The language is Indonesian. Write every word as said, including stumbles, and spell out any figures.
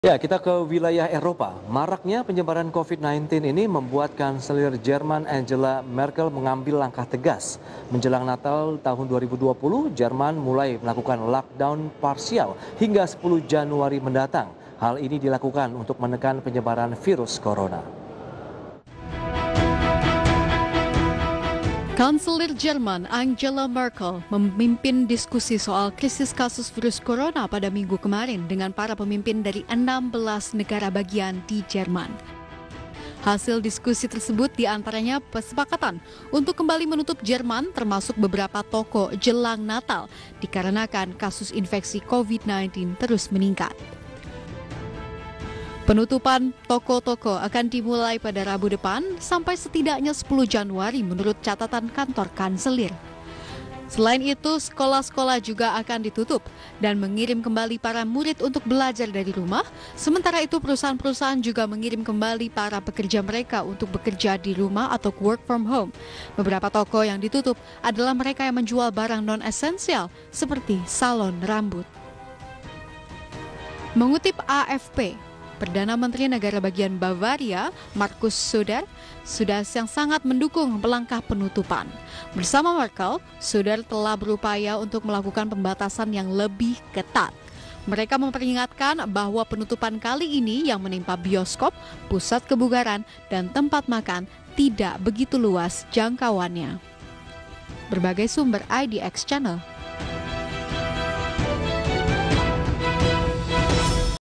Ya, kita ke wilayah Eropa. Maraknya penyebaran covid sembilan belas ini membuat Kanselir Jerman Angela Merkel mengambil langkah tegas. Menjelang Natal tahun dua ribu dua puluh, Jerman mulai melakukan lockdown parsial hingga sepuluh Januari mendatang. Hal ini dilakukan untuk menekan penyebaran virus corona. Kanselir Jerman Angela Merkel memimpin diskusi soal krisis kasus virus corona pada minggu kemarin dengan para pemimpin dari enam belas negara bagian di Jerman. Hasil diskusi tersebut diantaranya kesepakatan untuk kembali menutup Jerman termasuk beberapa toko jelang Natal dikarenakan kasus infeksi covid sembilan belas terus meningkat. Penutupan toko-toko akan dimulai pada Rabu depan sampai setidaknya sepuluh Januari menurut catatan kantor kanselir. Selain itu, sekolah-sekolah juga akan ditutup dan mengirim kembali para murid untuk belajar dari rumah. Sementara itu, perusahaan-perusahaan juga mengirim kembali para pekerja mereka untuk bekerja di rumah atau work from home. Beberapa toko yang ditutup adalah mereka yang menjual barang non-esensial seperti salon rambut. Mengutip A F P, Perdana Menteri Negara Bagian Bavaria, Markus Söder, sudah yang sangat mendukung langkah penutupan. Bersama Merkel, Söder telah berupaya untuk melakukan pembatasan yang lebih ketat. Mereka memperingatkan bahwa penutupan kali ini yang menimpa bioskop, pusat kebugaran, dan tempat makan tidak begitu luas jangkauannya. Berbagai sumber I D X Channel